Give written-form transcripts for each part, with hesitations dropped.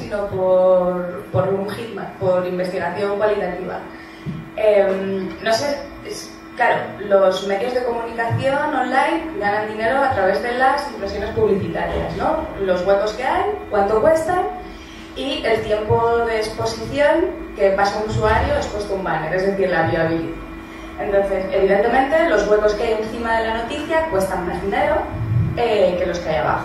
sino por un hitmap, por investigación cualitativa. No sé, claro, los medios de comunicación online ganan dinero a través de las impresiones publicitarias, ¿no? Los huecos que hay, cuánto cuestan y el tiempo de exposición que pasa un usuario expuesto a un banner, es decir, la viewability. Entonces, evidentemente, los huecos que hay encima de la noticia cuestan más dinero que los que hay abajo.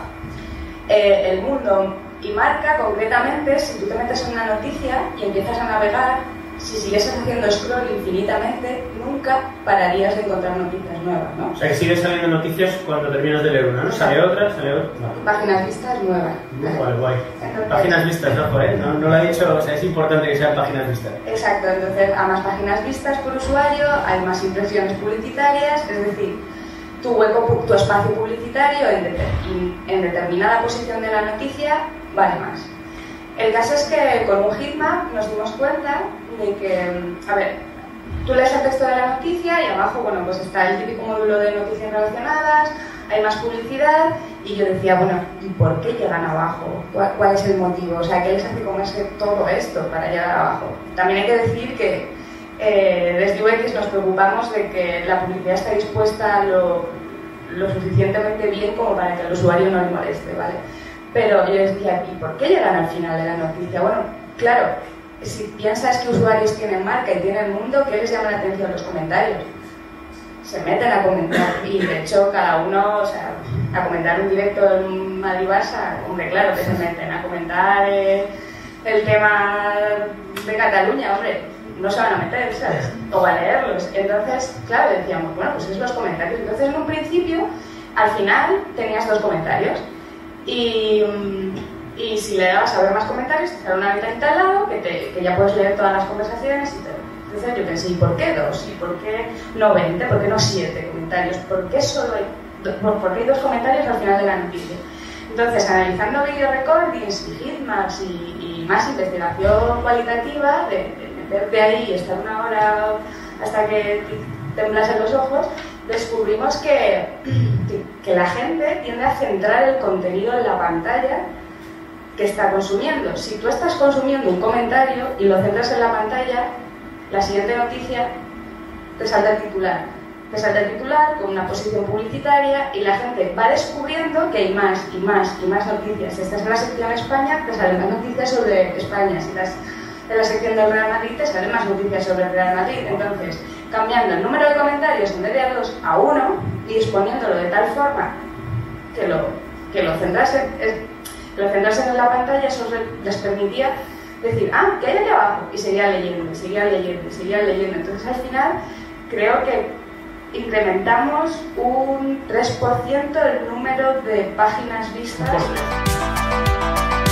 El Mundo y Marca, concretamente, si tú te metes en una noticia y empiezas a navegar, si sigues haciendo scroll infinitamente, nunca pararías de encontrar noticias nuevas, ¿no? O sea, que siguen saliendo noticias cuando terminas de leer una, ¿no? Sale otra, sale otra. Vale. Páginas vistas nuevas. Guay. Páginas vistas, ¿no? No lo he dicho, o sea, es importante que sean páginas vistas. Exacto, entonces a más páginas vistas por usuario, hay más impresiones publicitarias, es decir, tu espacio publicitario en determinada posición de la noticia vale más. El caso es que con un heatmap nos dimos cuenta de que, a ver, tú lees el texto de la noticia y abajo, bueno, pues está el típico módulo de noticias relacionadas, hay más publicidad y yo decía, bueno, ¿y por qué llegan abajo? ¿Cuál es el motivo? O sea, ¿qué les hace comerse todo esto para llegar abajo? También hay que decir que desde UX nos preocupamos de que la publicidad esté dispuesta lo suficientemente bien como para que al usuario no le moleste, ¿vale? Pero yo les decía, ¿y por qué llegan al final de la noticia? Bueno, claro, si piensas que usuarios tienen marca y tienen mundo, ¿qué les llama la atención los comentarios? Se meten a comentar y de hecho cada uno, o sea, a comentar un directo en Madrid-Barça, hombre, claro que se meten a comentar el tema de Cataluña, hombre, no se van a meter, ¿sabes? O a leerlos. Entonces, claro, decíamos, bueno, pues es los comentarios. Entonces, en un principio, al final, tenías 2 comentarios. Y si le dabas a ver más comentarios, te sale una ventanita al lado que ya puedes leer todas las conversaciones y todo. Entonces yo pensé, ¿y por qué 2? ¿Y por qué no 20? ¿Por qué no 7 comentarios? ¿Por qué solo hay, por qué hay 2 comentarios al final de la noticia? Entonces, analizando video recordings y heatmaps y más investigación cualitativa, de meterte ahí y estar una hora hasta que temblasen los ojos, descubrimos que la gente tiende a centrar el contenido en la pantalla que está consumiendo. Si tú estás consumiendo un comentario y lo centras en la pantalla, la siguiente noticia te salta el titular. Te salta el titular con una posición publicitaria y la gente va descubriendo que hay más y más y más noticias. Si estás en la sección España, te salen más noticias sobre España. Si estás en la sección del Real Madrid, te salen más noticias sobre el Real Madrid. Entonces, cambiando el número de comentarios en vez de a 2 a 1 y disponiéndolo de tal forma que lo centrasen en la pantalla, eso les permitía decir, ¿qué hay aquí abajo? Y seguían leyendo, y seguían leyendo, y seguían leyendo. Entonces, al final, creo que incrementamos un 3% el número de páginas vistas.